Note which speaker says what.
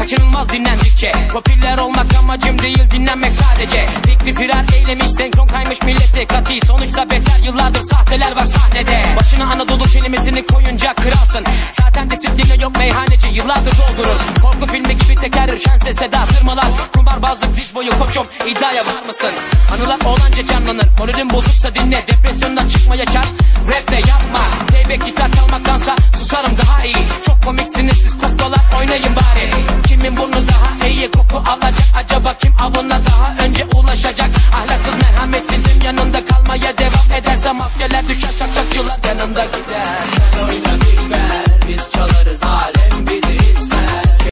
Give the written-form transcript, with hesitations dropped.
Speaker 1: kaçınılmaz dinlendikçe. Popüler olmak amacım değil, dinlenmek sadece. Fikri firar eylemiş, senkron kaymış millette. Kati sonuçta beter, yıllardır sahteler var sahnede. Başına Anadolu kelimesini koyunca kralsın. Zaten disipline yok, meyhaneci yıllardır doldurur. Korku filmi gibi tekerrür, şense seda sırmalar. Kumbarbazlık diz boyu koçum, iddiaya var mısın? Anılar olanca canlanır, moralin bozuksa dinle. Depresyondan çıkmaya çar, rap de yapma. Playback gitar çalmaktansa susarım daha iyi. Çok komiksiniz siz kuklalar, oynayın bari. Kimin burnu daha iyi koku alacak? Acaba kim avına daha önce ulaşacak? Ahlaksız merhametsizim yanında kalmaya devam ederse mafyalar düşer, çakçakçılar yanında gider.